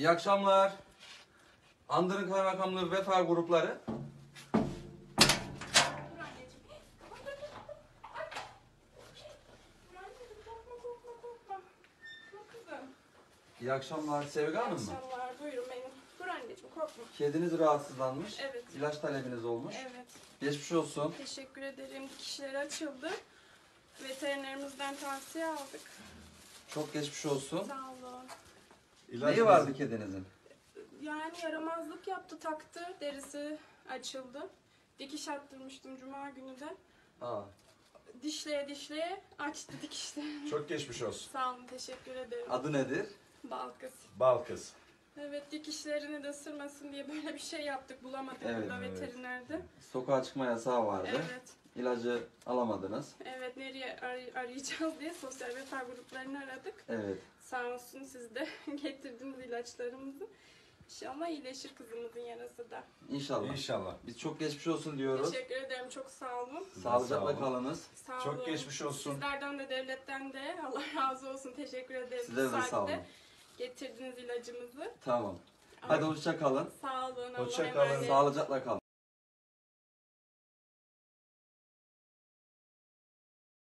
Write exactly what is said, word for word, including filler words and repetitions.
İyi akşamlar. Andırın Kaymakamlığı vefa grupları. İyi akşamlar. Sevgi Hanım mı? İyi akşamlar. Buyurun benim. Dur anneciğim korkma. Kediniz rahatsızlanmış. Evet. İlaç talebiniz olmuş. Evet. Geçmiş olsun. Teşekkür ederim. Dikişleri açıldı. Veterinerimizden tavsiye aldık. Çok geçmiş olsun. Sağ olun. İlaç Neyi vardı kedinizin? Yani yaramazlık yaptı, taktı. Derisi açıldı. Dikiş attırmıştım cuma günü de. Aa, Dişleye dişleye açtı dikişleri. Çok geçmiş olsun. Sağ olun. Teşekkür ederim. adı nedir? Balkız. Bal kız. Evet, dikişlerini de ısırmasın diye böyle bir şey yaptık. Bulamadık Evet, burada evet. veterinerde. Sokağa çıkma yasağı vardı. Evet. İlacı alamadınız. Evet, nereye ar- arayacağız diye sosyal vefa gruplarını aradık. Evet. Sağ olsun siz de getirdiniz ilaçlarımızı. İnşallah iyileşir kızımızın yarası da. İnşallah. İnşallah. Biz çok geçmiş olsun diyoruz. Teşekkür ederim, çok sağ olun. Sağlıcakla Sağ olun. kalınız. Sağ Çok olun. geçmiş olsun. Sizlerden de devletten de Allah razı olsun. Teşekkür ederim. Size de Bu sağ saatte olun. Getirdiniz ilacımızı. Tamam. Hadi hoşça kalın. Sağ olun. Hoşça Allah'a kalın. emanet. Sağlıcakla kalın.